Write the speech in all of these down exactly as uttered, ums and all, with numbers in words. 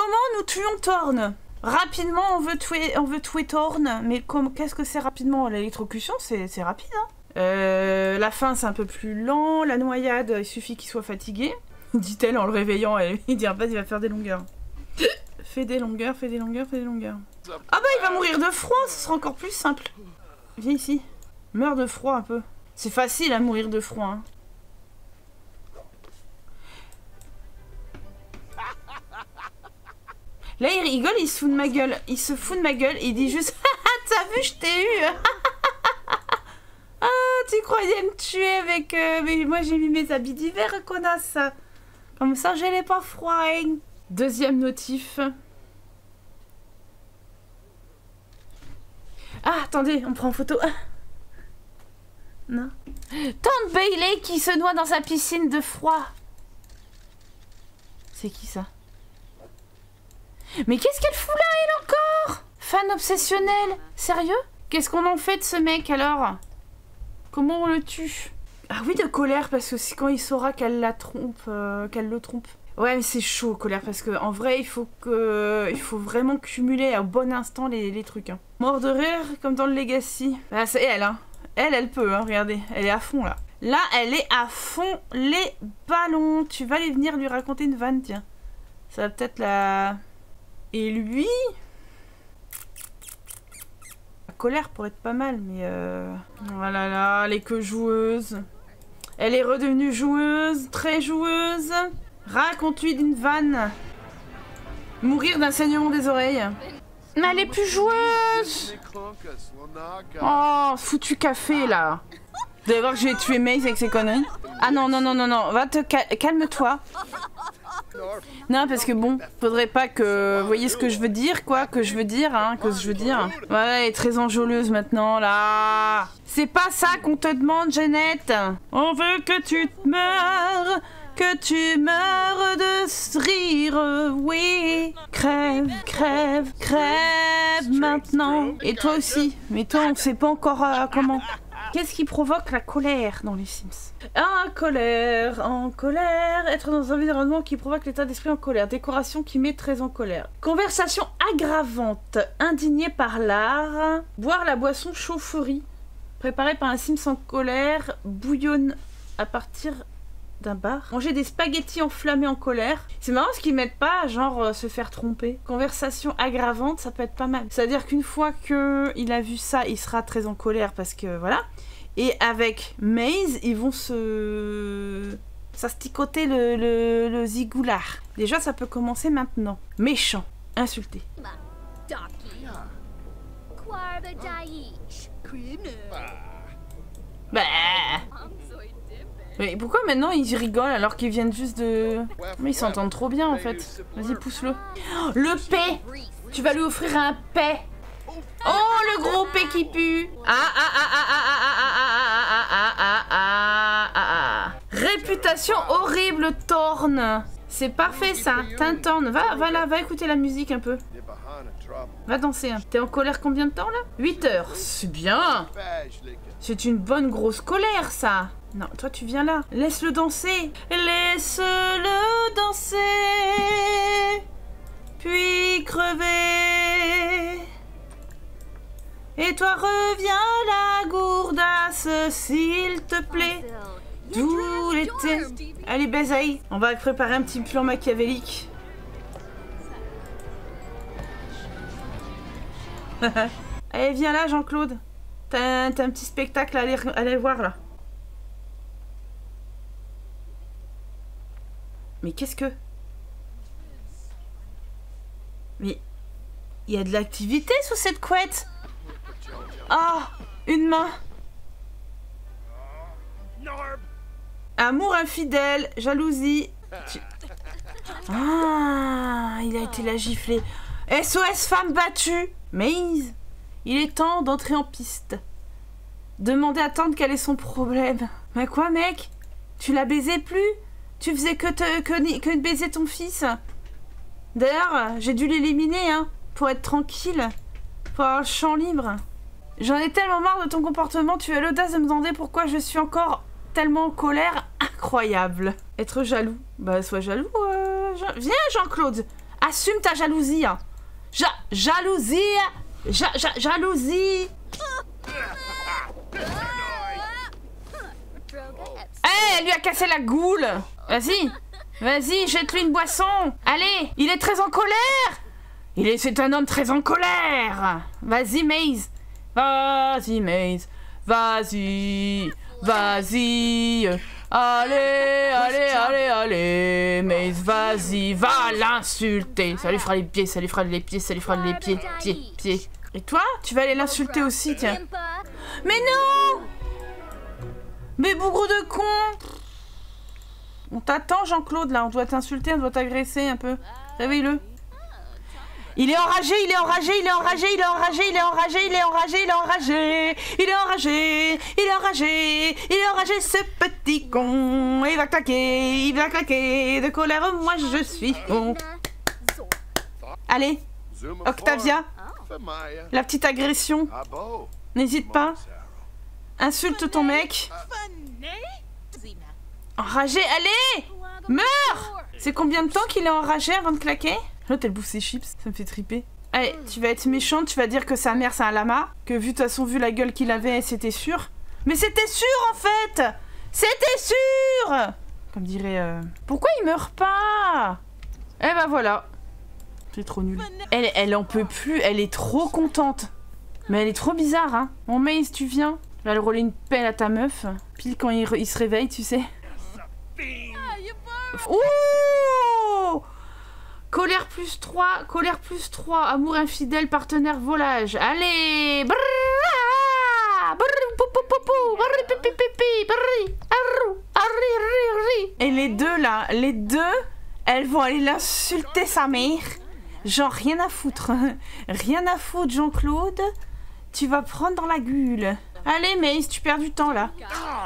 Comment nous tuons Thorn? Rapidement, on veut tuer, on veut tuer Thorn, mais qu'est-ce que c'est rapidement? L'électrocution, c'est rapide, hein. Euh, la fin, c'est un peu plus lent. La noyade, il suffit qu'il soit fatigué, dit-elle en le réveillant. Et il dit, en fait, il va faire des longueurs. Fais des longueurs, fais des longueurs, fais des longueurs. Ah bah, il va mourir de froid, ce sera encore plus simple. Viens ici. Meurs de froid un peu. C'est facile à mourir de froid, hein. Là, il rigole, il se fout de ma gueule. Il se fout de ma gueule et il dit juste « T'as vu, je t'ai eu !» Ah, tu croyais me tuer avec... Euh, mais moi, j'ai mis mes habits d'hiver, connasse. Comme ça, je n'ai pas froid. Hein. Deuxième notif. Ah, attendez, on prend en photo. Ah. Non. Tante Bailey qui se noie dans sa piscine de froid. C'est qui ça? Mais qu'est-ce qu'elle fout là, elle encore? Fan obsessionnel. Sérieux? Qu'est-ce qu'on en fait de ce mec alors? Comment on le tue? Ah oui, de colère, parce que c'est quand il saura qu'elle la trompe, euh, qu'elle le trompe. Ouais, mais c'est chaud, colère, parce que en vrai, il faut que, il faut vraiment cumuler à bon instant les, les trucs. Hein. Mort de rire, comme dans le Legacy. Bah, c'est elle, hein. Elle, elle peut, hein, regardez. Elle est à fond, là. Là, elle est à fond les ballons. Tu vas aller venir lui raconter une vanne, tiens. Ça va peut-être la... Et lui... La colère pourrait être pas mal, mais... Euh... Oh là là, elle est que joueuse. Elle est redevenue joueuse, très joueuse. Raconte-lui d'une vanne. Mourir d'un saignement des oreilles. Mais elle est plus joueuse. Oh, foutu café, là. Vous allez voir que je vais tuer Maze avec ses conneries. Ah non, non, non, non, non. Va te cal calme-toi. Non, parce que bon, faudrait pas que... Vous voyez ce que je veux dire, quoi? Que je veux dire, hein? Que je veux dire. Ouais, elle est très enjôleuse maintenant, là. C'est pas ça qu'on te demande, Jeannette. On veut que tu te meurs. Que tu meurs de rire, oui. Crève, crève, crève maintenant. Et toi aussi. Mais toi, on sait pas encore euh, comment. Qu'est-ce qui provoque la colère dans les Sims? En colère, en colère, être dans un environnement qui provoque l'état d'esprit en colère, décoration qui met très en colère. Conversation aggravante, indignée par l'art, boire la boisson chaufferie, préparée par un Sims en colère, bouillonne à partir d'un bar. Manger des spaghettis enflammés en colère. C'est marrant ce qu'ils mettent pas, genre euh, se faire tromper. Conversation aggravante, ça peut être pas mal. C'est-à-dire qu'une fois qu'il a vu ça, il sera très en colère parce que voilà. Et avec Maze, ils vont se... s'asticoter le, le, le zigoulard. Déjà, ça peut commencer maintenant. Méchant. Insulté. Bah... Mais pourquoi maintenant ils rigolent alors qu'ils viennent juste de... Mais ils s'entendent trop bien en fait. Vas-y, pousse-le. Oh, le paix. Tu vas lui offrir un paix. Oh, le gros paix qui pue. Ah, ah, ah, ah, ah, ah, ah, ah, ah, ah, ah, ah, ah, ah. Réputation horrible, Thorn. C'est parfait ça. Tintorn. Va, va là, va écouter la musique un peu. Va danser. Hein. T'es en colère combien de temps là? huit heures. C'est bien. C'est une bonne grosse colère ça. Non, toi tu viens là. Laisse-le danser. Laisse-le danser. Puis crever. Et toi reviens la gourdasse, s'il te plaît. Tout l'été. Allez, baisaille. On va préparer un petit plan machiavélique. Allez, viens là, Jean-Claude. T'as un, un petit spectacle à aller, à aller voir là. Mais qu'est-ce que... Mais... Il y a de l'activité sous cette couette. Ah, une main. Amour infidèle, jalousie. Tu... Ah, il a été la gifler. S O S femme battue. Maze, il est temps d'entrer en piste. Demandez à Tante quel est son problème. Mais quoi, mec? Tu la baisais plus? Tu faisais que, te, que, que baiser ton fils. D'ailleurs, j'ai dû l'éliminer, hein, pour être tranquille. Pour avoir le champ libre. J'en ai tellement marre de ton comportement, tu as l'audace de me demander pourquoi je suis encore tellement en colère. Incroyable. Être jaloux. Bah, sois jaloux. Euh, Jean... Viens, Jean-Claude. Assume ta jalousie. Hein. Ja jalousie. Ja ja jalousie. Eh, hey, elle lui a cassé la goule. Vas-y. Vas-y, jette-lui une boisson. Allez, il est très en colère. Il est, c'est un homme très en colère. Vas-y, Maze. Vas-y, Maze. Vas-y. Vas-y. Allez, allez, allez, allez. Maze, vas-y. Va l'insulter. Ça lui fera les pieds, ça lui fera les pieds, ça lui fera les pieds, pieds, pieds. Et toi, tu vas aller l'insulter aussi, tiens. Mais non! Mais bougre de con! On t'attend, Jean-Claude, là. On doit t'insulter, on doit t'agresser un peu. Réveille-le. Il est enragé, il est enragé, il est enragé, il est enragé, il est enragé, il est enragé, il est enragé, il est enragé, il est enragé, il est enragé, ce petit con. Il va claquer, il va claquer. De colère, moi je suis con. Allez, Octavia, la petite agression. N'hésite pas. Insulte ton mec. Enragé, allez! Meurs! C'est combien de temps qu'il est enragé avant de claquer? L'autre, elle bouffe ses chips, ça me fait triper. Allez, tu vas être méchante, tu vas dire que sa mère c'est un lama, que vu de toute façon, vu la gueule qu'il avait, c'était sûr. Mais c'était sûr en fait! C'était sûr! Comme dirait... Euh... Pourquoi il meurt pas? Eh ben voilà. C'est trop nul. Elle, elle en peut plus, elle est trop contente. Mais elle est trop bizarre, hein. Bon, Maze, tu viens? Je vais aller rouler une pelle à ta meuf. Pile quand il, il se réveille, tu sais. Ouh! Colère plus trois, colère plus trois, amour infidèle, partenaire, volage. Allez! Et les deux là, les deux, elles vont aller l'insulter sa mère. Genre rien à foutre. Rien à foutre, Jean-Claude. Tu vas prendre dans la gueule. Allez, Maze, tu perds du temps là.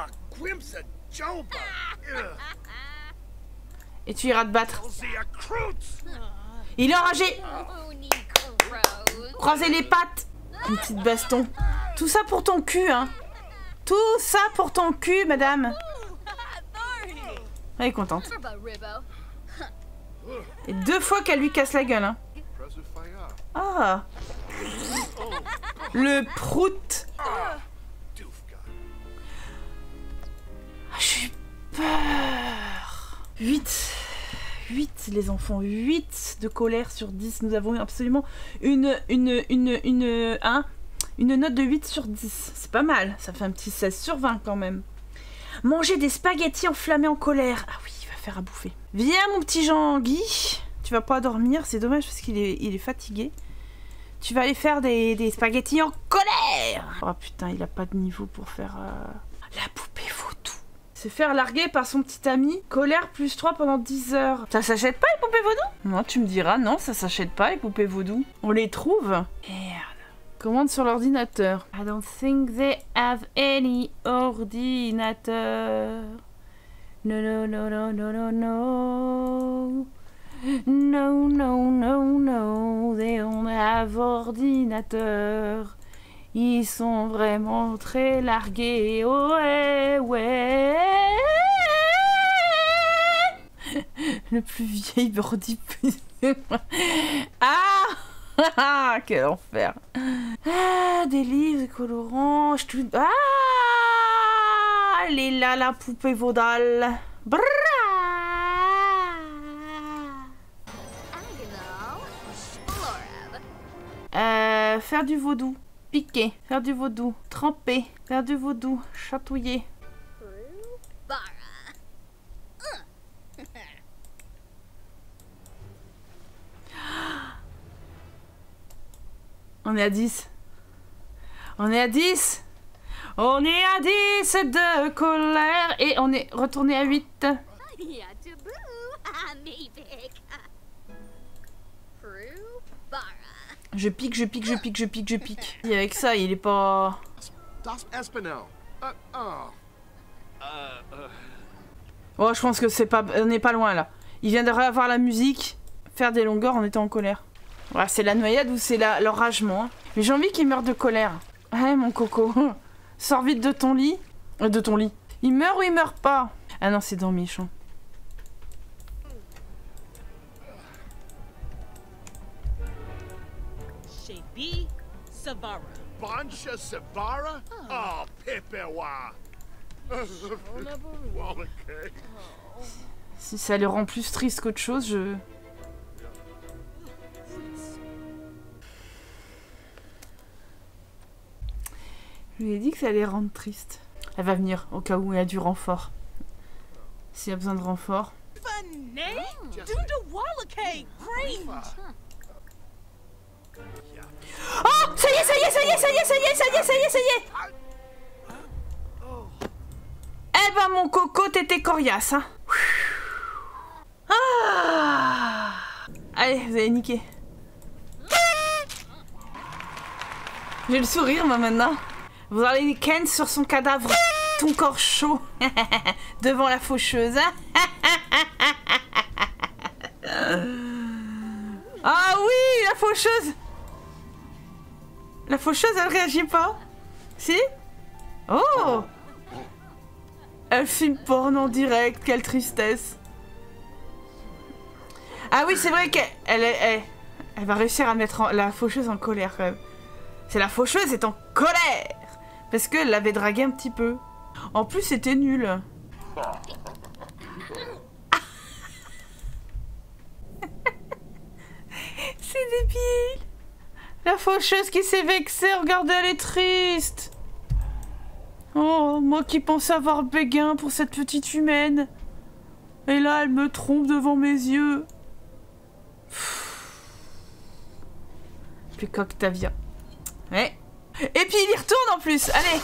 Et tu iras te battre. Il est enragé. Croisez les pattes. Une petite baston. Tout ça pour ton cul, hein. Tout ça pour ton cul, madame. Elle est contente. Et deux fois qu'elle lui casse la gueule, hein. Ah. Le prout. J'ai peur. huit. huit, les enfants. huit de colère sur dix. Nous avons absolument une, une, une, une, hein, une note de huit sur dix. C'est pas mal. Ça fait un petit seize sur vingt quand même. Manger des spaghettis enflammés en colère. Ah oui, il va faire à bouffer. Viens, mon petit Jean-Guy. Tu vas pas dormir. C'est dommage parce qu'il est, il est fatigué. Tu vas aller faire des, des spaghettis en colère. Oh putain, il a pas de niveau pour faire... Euh... La poupée vaudou. Se faire larguer par son petit ami. Colère plus trois pendant dix heures. Ça s'achète pas les poupées vaudou? Non, tu me diras, non, ça s'achète pas les poupées vaudou. On les trouve? Merde. Commande sur l'ordinateur. I don't think they have any ordinateur. No, no, no, no, no, no, no. No, no, no, no. They don't have ordinateur. Ils sont vraiment très largués. Ouais, ouais. Le plus vieil bordi. Ah, quel enfer. Ah, des livres, des colorants. Je tout... Ah, elle est là, la poupée vaudale. Brrr. Euh, faire du vaudou. Piquer. Faire du vaudou. Tremper. Faire du vaudou. Chatouiller. On est à dix. On est à dix. On est à dix de colère. Et on est retourné à huit. Je pique, je pique, je pique, je pique, je pique. Et avec ça, il est pas... Oh, je pense que c'est pas... On n'est pas loin, là. Il vient de revoir la musique. Faire des longueurs en étant en colère. Voilà, c'est la noyade ou c'est l'enragement. Mais j'ai envie qu'il meure de colère. Ouais, mon coco. Sors vite de ton lit. Euh, de ton lit. Il meurt ou il meurt pas? Ah non, c'est dans méchant. Shebi Savara. Bansha Sabara? Oh, Pipewa. Wallacay. Si ça les rend plus tristes qu'autre chose, je... Je lui ai dit que ça allait rendre triste. Elle va venir, au cas où il y a du renfort. S'il y a besoin de renfort. Oh, ça y est, ça y est, ça y est, ça y est, ça y est, ça y est, ça y est, ça y est. Eh ben mon coco, t'étais coriace, hein. Ah. Allez, vous allez niquer. J'ai le sourire, moi, maintenant. Vous allez ken sur son cadavre, ton corps chaud, devant la faucheuse. Ah oui, la faucheuse. La faucheuse, elle réagit pas. Si? Oh! Elle filme porn en direct, quelle tristesse. Ah oui, c'est vrai qu'elle elle, elle, elle va réussir à mettre en, la faucheuse en colère, quand même. C'est la faucheuse est en colère parce qu'elle l'avait dragué un petit peu. En plus, c'était nul. C'est débile. La faucheuse qui s'est vexée, regardez, elle est triste. Oh, moi qui pensais avoir béguin pour cette petite humaine. Et là, elle me trompe devant mes yeux. Puis qu'Octavia. Ouais. Et puis il y retourne en plus. Allez.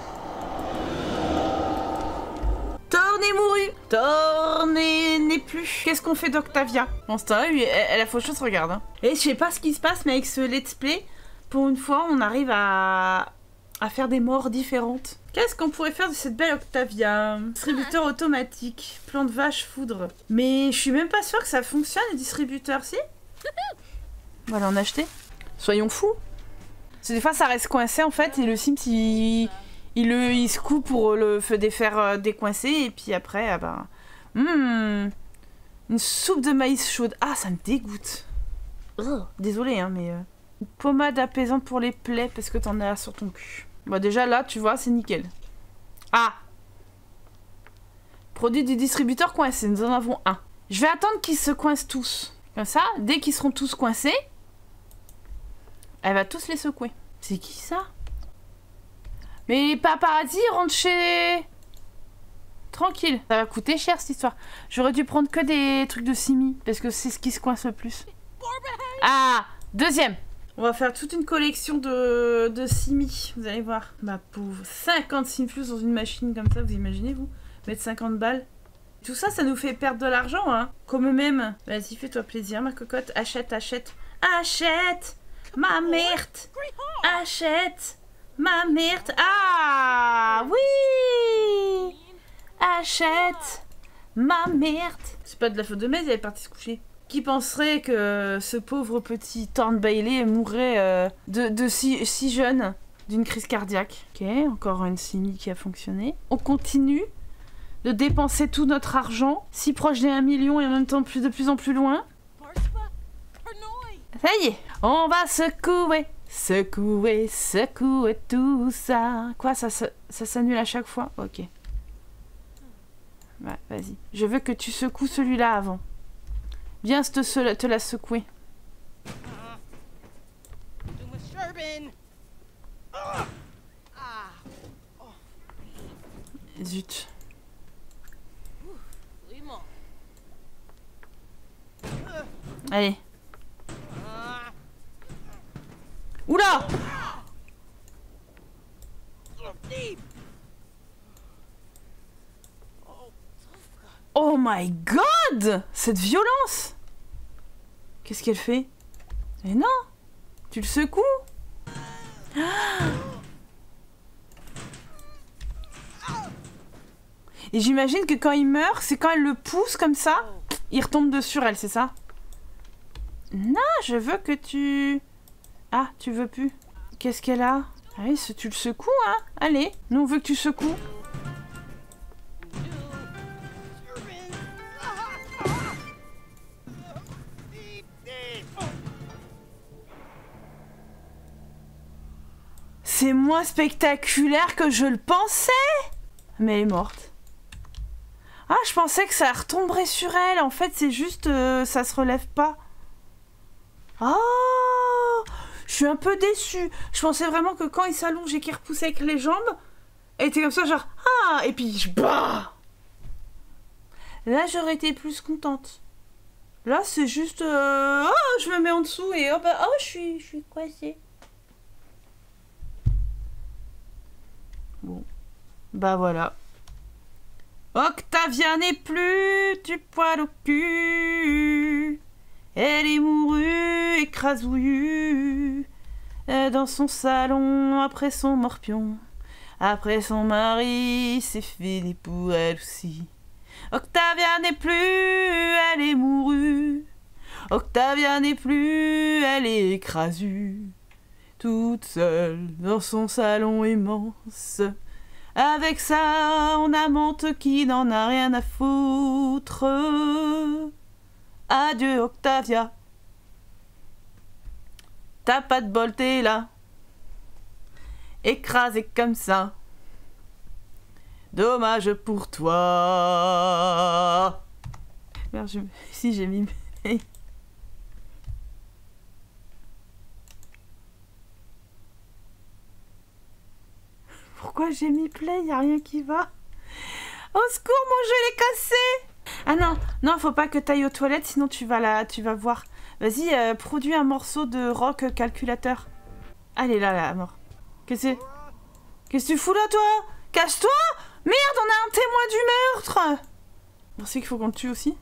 Thor n'est mouru. Thor n'est plus. Qu'est-ce qu'on fait d'Octavia? En ce temps-là, lui, elle, elle a faucheuse, regarde. Hein. Et je sais pas ce qui se passe, mais avec ce let's play, pour une fois, on arrive à, à faire des morts différentes. Qu'est-ce qu'on pourrait faire de cette belle Octavia? Distributeur automatique. Plan de vache foudre. Mais je suis même pas sûre que ça fonctionne, les distributeurs, si? On va l'en acheter. Soyons fous. Parce que des fois, ça reste coincé, en fait, et le Sims, il, il, le, il se coupe pour le faire euh, décoincer, et puis après, ah bah... Mmh, une soupe de maïs chaude. Ah, ça me dégoûte. Oh, désolée, hein, mais... Euh, une pommade apaisante pour les plaies, parce que t'en as sur ton cul. Bon, déjà, là, tu vois, c'est nickel. Ah! Produit du distributeur coincé, nous en avons un. Je vais attendre qu'ils se coincent tous. Comme ça, dès qu'ils seront tous coincés, elle va tous les secouer. C'est qui ça? Mais les paparazzis rentrent chez... Tranquille. Ça va coûter cher cette histoire. J'aurais dû prendre que des trucs de Simi. Parce que c'est ce qui se coince le plus. Ah! Deuxième. On va faire toute une collection de, de Simi. Vous allez voir. Ma pauvre. cinquante Simfus dans une machine comme ça. Vous imaginez, vous? Mettre cinquante balles. Tout ça, ça nous fait perdre de l'argent, hein. Comme même. Vas-y, fais-toi plaisir, ma cocotte. Achète, achète. Achète! Ma merde! Achète! Ma merde! Ah! Oui! Achète! Ma merde! C'est pas de la faute de Maze, elle est partie se coucher. Qui penserait que ce pauvre petit Thorn Bailey mourrait euh, de, de si, si jeune d'une crise cardiaque? Ok, encore une Simi qui a fonctionné. On continue de dépenser tout notre argent, si proche des un million et en même temps plus de plus en plus loin. Ça y est, on va secouer, secouer, secouer tout ça. Quoi, ça, ça, ça s'annule à chaque fois? Ok. Ouais, vas-y. Je veux que tu secoues celui-là avant. Viens te, te la secouer. Zut. Allez. Oula! Oh my god! Cette violence! Qu'est-ce qu'elle fait? Mais non! Tu le secoues? Et j'imagine que quand il meurt, c'est quand elle le pousse comme ça, il retombe dessus sur elle, c'est ça? Non, je veux que tu... Ah, tu veux plus. Qu'est-ce qu'elle a? Allez, tu le secoues, hein? Allez, nous on veut que tu secoues. C'est moins spectaculaire que je le pensais. Mais elle est morte. Ah, je pensais que ça retomberait sur elle. En fait, c'est juste... Euh, ça se relève pas. Oh, je suis un peu déçue. Je pensais vraiment que quand il s'allonge et qu'il repousse avec les jambes, elle était comme ça, genre... Ah, et puis... Je... Bah là, j'aurais été plus contente. Là, c'est juste... Euh, oh, je me mets en dessous et hop, oh, je suis, je suis coincée. Bon. Bah voilà. Octavia n'est plus du poil au cul. Elle est mourue, écrasouillue, dans son salon après son morpion. Après son mari s'est fini pour elle aussi. Octavia n'est plus, elle est mourue. Octavia n'est plus, elle est écrasue, toute seule dans son salon immense. Avec ça, en amante qui n'en a rien à foutre. Adieu Octavia. T'as pas de bol, t'es là. Écrasé comme ça. Dommage pour toi. Merde, je... si j'ai mis... Pourquoi j'ai mis play? Y a rien qui va. Au secours, mon jeu il est cassé. Ah non, non, faut pas que t'ailles aux toilettes, sinon tu vas là, tu vas voir. Vas-y, euh, produis un morceau de rock calculateur. Allez là, là, mort. Qu'est-ce que c'est? Qu'est-ce que tu fous là, toi? Cache-toi! Merde, on a un témoin du meurtre! Bon, c'est qu'il faut qu'on le tue aussi.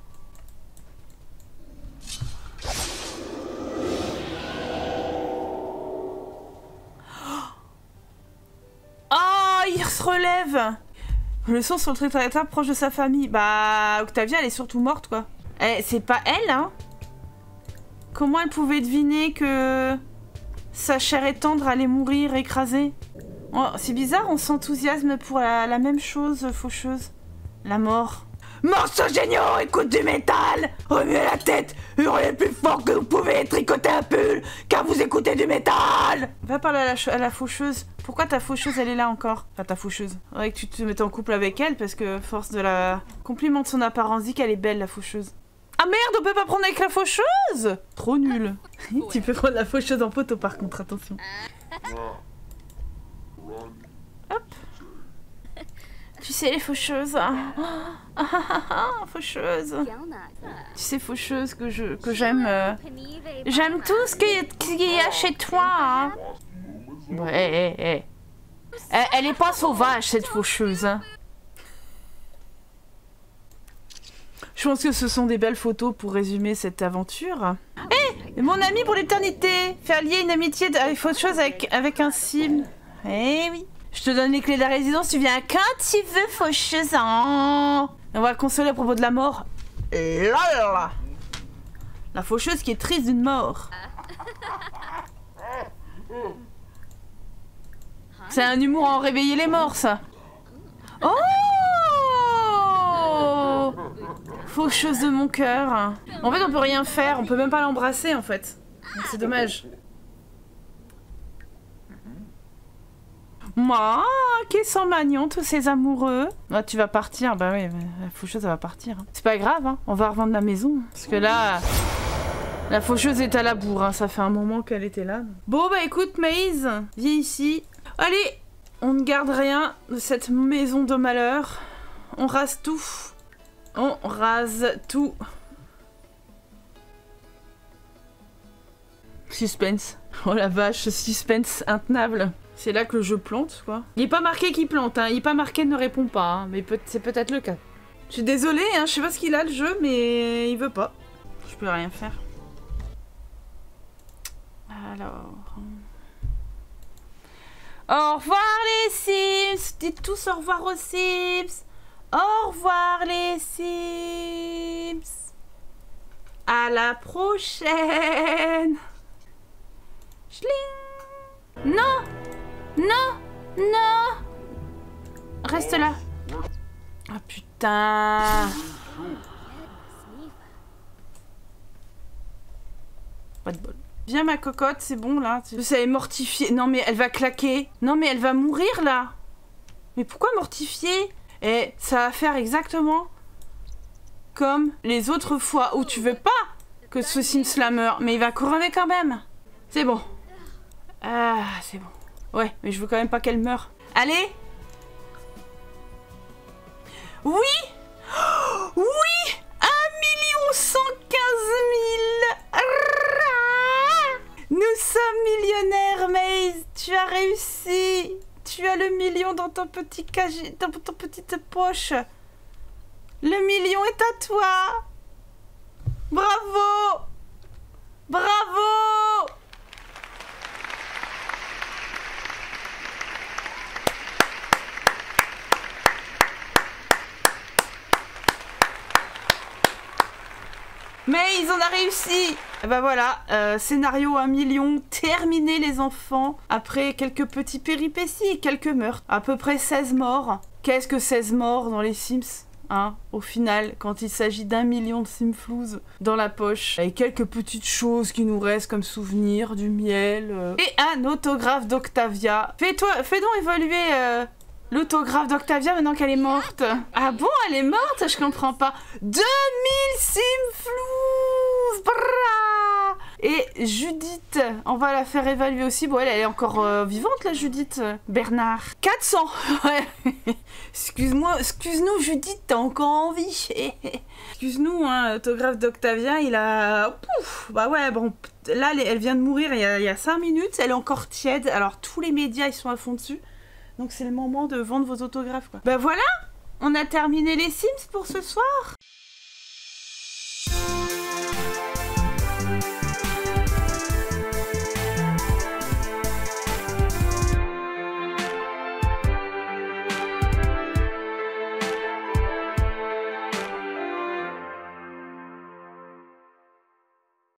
Oh, il se relève! Le son sur le traiteur proche de sa famille. Bah, Octavia, elle est surtout morte, quoi. Eh, c'est pas elle, hein? Comment elle pouvait deviner que sa chair est tendre allait mourir écrasée? Oh, c'est bizarre, on s'enthousiasme pour la, la même chose, faucheuse. La mort. Morceaux géniaux, écoute du métal! Remuez la tête, hurlez plus fort que vous pouvez, tricotez un pull, car vous écoutez du métal! Va parler à la, à la faucheuse. Pourquoi ta faucheuse, elle est là encore? Enfin, ta faucheuse. Faudrait que tu te mettes en couple avec elle, parce que force de la... Compliment de son apparence, dit qu'elle est belle, la faucheuse. Ah merde, on peut pas prendre avec la faucheuse! Trop nul. Tu peux prendre la faucheuse en poteau, par contre, attention. Hop. Tu sais, les faucheuses. Ah, ah, ah, ah, faucheuse. Tu sais, faucheuse, que je que j'aime. Euh, j'aime tout ce qu'il y a chez toi. Hein. Ouais, ouais, ouais. Elle, elle est pas sauvage, cette faucheuse. Hein. Je pense que ce sont des belles photos pour résumer cette aventure. Hé, hey, mon ami pour l'éternité. Faire lier une amitié avec faucheuse avec, avec un sim. Eh oui. Je te donne les clés de la résidence, tu viens quand tu veux, faucheuse. Oh. On va consoler à propos de la mort. Lol. La faucheuse qui est triste d'une mort. C'est un humour à en réveiller les morts, ça. Oh, faucheuse de mon cœur. En fait, on peut rien faire, on peut même pas l'embrasser, en fait. C'est dommage. Moi, qui sont magnons, tous ces amoureux. Ah, tu vas partir, bah oui, la faucheuse, elle va partir. C'est pas grave, hein. On va revendre la maison. Parce que là, la faucheuse est à la bourre, hein. Ça fait un moment qu'elle était là. Bon, bah écoute, Maïs, viens ici. Allez, on ne garde rien de cette maison de malheur. On rase tout. On rase tout. Suspense. Oh la vache, suspense intenable. C'est là que je plante, quoi. Il n'est pas marqué qu'il plante, hein. Il n'est pas marqué ne répond pas, hein. Mais peut c'est peut-être le cas. Je suis désolée, hein. Je sais pas ce qu'il a, le jeu, mais il veut pas. Je peux rien faire. Alors... Au revoir les Sims. Dites tous au revoir aux Sims. Au revoir les Sims. À la prochaine. Schling. Non. Non. Non. Reste là. Ah oh, putain. Pas de bol. Viens ma cocotte, c'est bon là. Ça est mortifiée. Non mais elle va claquer. Non mais elle va mourir là. Mais pourquoi mortifier? Et ça va faire exactement comme les autres fois où tu veux pas que ce Sims là meure. Mais il va crever quand même. C'est bon. Ah, c'est bon. Ouais, mais je veux quand même pas qu'elle meure. Allez. Oui. Oh, oui. un million cent quinze mille. Nous sommes millionnaires, Maze. Tu as réussi. Tu as le million dans ton petit casier, dans ton petite poche. Le million est à toi. Bravo. Bravo. Mais ils en a réussi. Et bah voilà, euh, scénario un million, terminé les enfants. Après quelques petits péripéties et quelques meurtres. À peu près seize morts. Qu'est-ce que seize morts dans les Sims, hein, au final, quand il s'agit d'un million de Simflouz dans la poche. Et quelques petites choses qui nous restent comme souvenirs, du miel. Euh, et un autographe d'Octavia. Fais-toi, fais donc évoluer... Euh, l'autographe d'Octavia maintenant qu'elle est morte. Ah bon, elle est morte? Je comprends pas. deux mille Simflouz. Bra. Et Judith, on va la faire évaluer aussi. Bon, elle, elle est encore euh, vivante, la Judith. Bernard. quatre cents. Ouais. Excuse-moi, excuse-nous, Judith, t'as encore envie. Excuse-nous, hein, l'autographe d'Octavia, il a... Pouf. Bah ouais, bon... Là, elle vient de mourir il y a, il y a cinq minutes. Elle est encore tiède. Alors, tous les médias, ils sont à fond dessus. Donc c'est le moment de vendre vos autographes, quoi. Bah voilà, on a terminé les Sims pour ce soir.